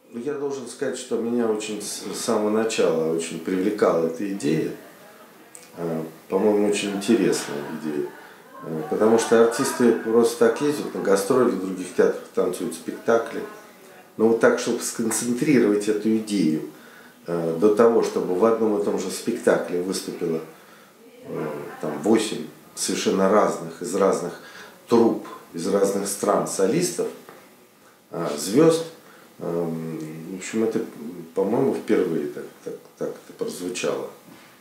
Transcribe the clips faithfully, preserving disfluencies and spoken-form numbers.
Ну, я должен сказать, что меня очень с самого начала очень привлекала эта идея. По-моему, очень интересная идея. Потому что артисты просто так ездят на гастроли, в других театрах танцуют спектакли. Но вот так, чтобы сконцентрировать эту идею до того, чтобы в одном и том же спектакле выступило там восемь совершенно разных, из разных труп, из разных стран солистов, звезд, в общем, это, по-моему, впервые так, так, так это прозвучало.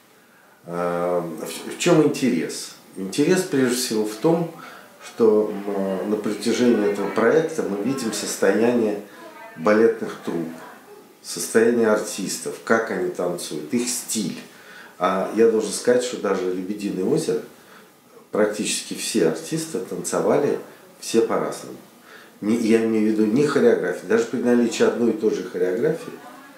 В чем интерес? Интерес прежде всего в том, что на протяжении этого проекта мы видим состояние балетных труп, состояние артистов, как они танцуют, их стиль. А я должен сказать, что даже «Лебединое озеро» практически все артисты танцевали все по-разному. Я имею в виду не хореографии, даже при наличии одной и той же хореографии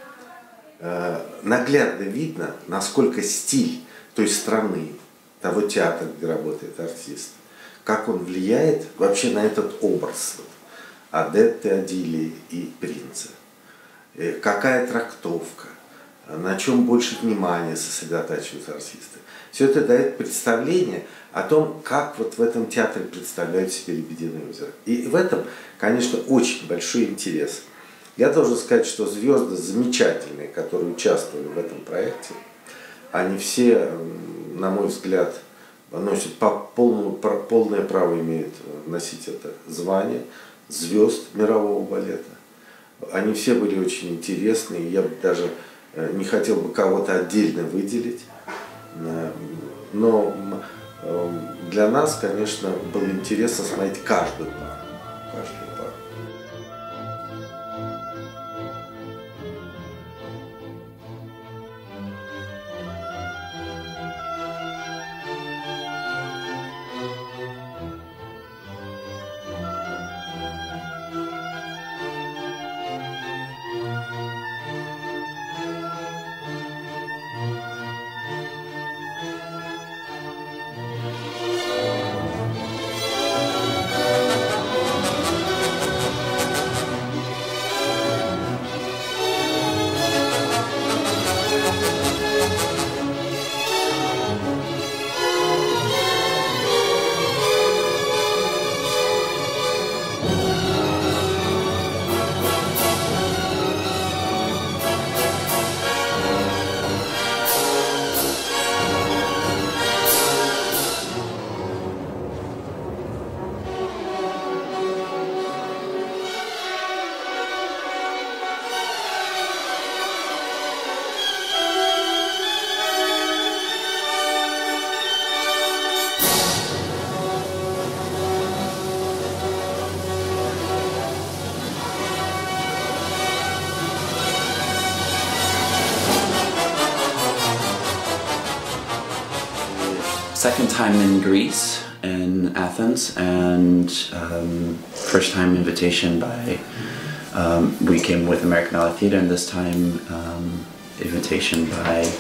наглядно видно, насколько стиль той страны, того театра, где работает артист, как он влияет вообще на этот образ Одетты, Адилии и принца. Какая трактовка, на чем больше внимания сосредотачиваются артисты. Все это дает представление о том, как вот в этом театре представляют себе «Лебединое озеро». И в этом, конечно, очень большой интерес. Я должен сказать, что звезды замечательные, которые участвовали в этом проекте, они все, на мой взгляд, носят полную, полное право имеют носить это звание звезд мирового балета. Они все были очень интересные, я бы даже не хотел бы кого-то отдельно выделить. Но для нас, конечно, было интересно смотреть каждую пару. Каждую пару. Second time in Greece, in Athens, and um, first time invitation by, um, we came with American Ballet Theatre, and this time um, invitation by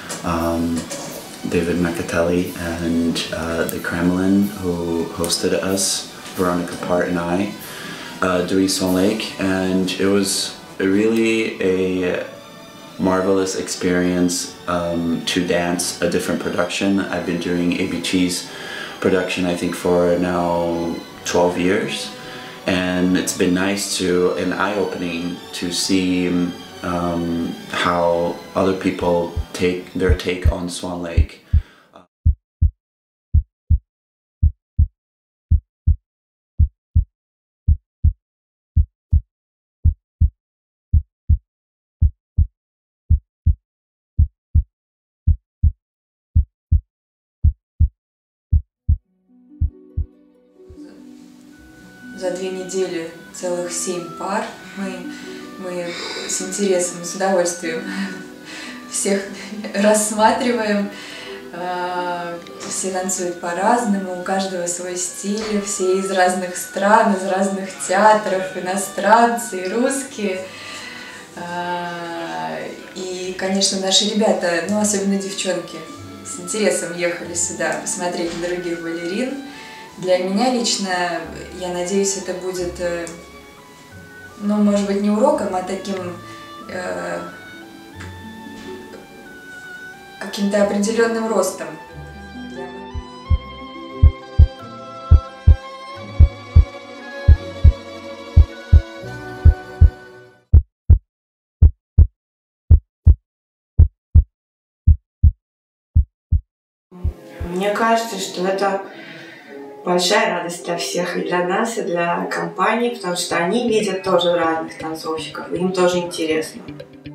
um, David Macatelli and uh, the Kremlin, who hosted us, Veronica Part and I, uh, doing Swan Lake, and it was really a marvelous experience um, to dance a different production. I've been doing A B T's production, I think, for now twelve years, and it's been nice to, and eye-opening to see um, how other people take their take on Swan Lake. За две недели целых семь пар. Мы, мы с интересом, с удовольствием всех рассматриваем. Все танцуют по-разному, у каждого свой стиль, все из разных стран, из разных театров, иностранцы, и русские. И, конечно, наши ребята, ну особенно девчонки, с интересом ехали сюда посмотреть на других балерин. Для меня лично, я надеюсь, это будет ну, может быть, не уроком, а таким э, каким-то определенным ростом. Мне кажется, что это большая радость для всех, и для нас, и для компании, потому что они видят тоже разных танцовщиков, и им тоже интересно.